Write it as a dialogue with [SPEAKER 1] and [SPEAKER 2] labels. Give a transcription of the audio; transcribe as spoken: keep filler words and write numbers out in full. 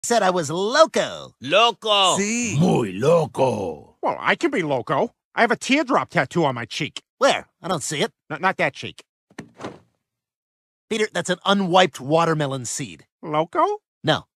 [SPEAKER 1] said I was loco.
[SPEAKER 2] Loco.
[SPEAKER 3] Sí.
[SPEAKER 4] Muy loco.
[SPEAKER 5] Well, I can be loco. I have a teardrop tattoo on my cheek.
[SPEAKER 1] Where? I don't see it.
[SPEAKER 5] N not that cheek.
[SPEAKER 1] Peter, that's an unwiped watermelon seed.
[SPEAKER 5] Loco?
[SPEAKER 1] No,